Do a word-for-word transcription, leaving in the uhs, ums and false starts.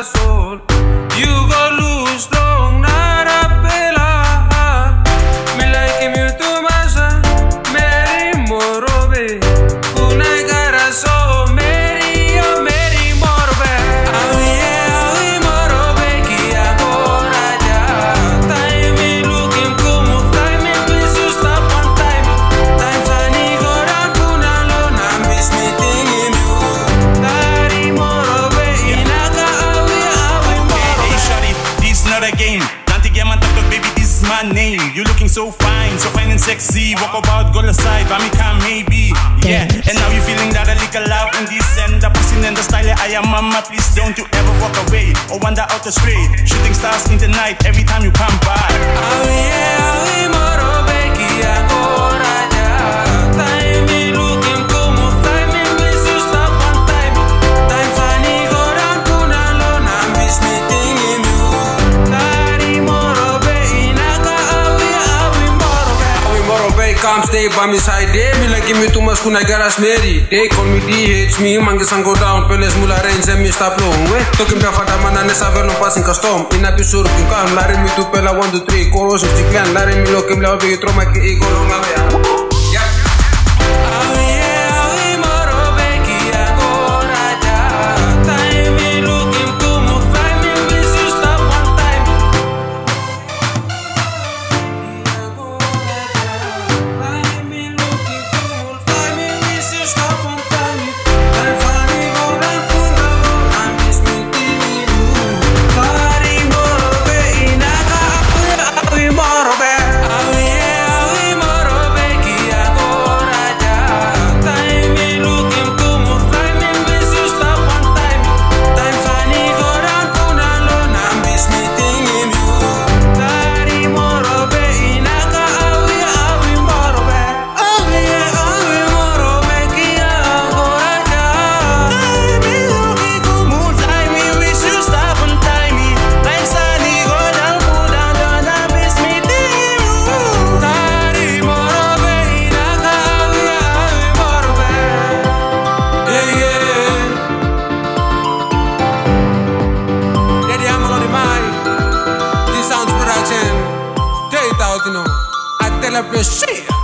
soul. You go lose long, not a pela. Me like him, you too much. Mary Morobe. Kunai gara so Mary, oh Mary Morobe. Awi awi Morobe ki agora ja. Time me looking como time me please you stop one time. Time funny go down kunalo na miss me thinking you. Dari Morobe inaga awi awi Morobe. Hey shawty, this not a game. Tanti game and talk, baby, this is my name. You looking so fine, so fine and sexy. Walk about, go aside, but me can maybe. Yeah, and now you feeling that a little loud in this and the passing and the style. I am mama, please don't you ever walk away or wander out the street. Shooting stars in the night every time you come by. Awi awi Morobe ki agora ja. Time me looking como time me please you stop one time. Time funny go down kunalo na miss me thinking you. Dari Morobe inaga awi awi Morobe. Awi Morobe come stay by my side. They me like me too much kunai garas Mary. They call me D H me mangisan go down. Peles mula range and me stop long way. Talking about fada mana ne saber no passing custom. Ina pisur kin kan lare me tu pela one two three chorus of clan lare me lo kim la be troma ki ego lo ngavea. Soundz Produktions, take it out, you know. I tell her, shit.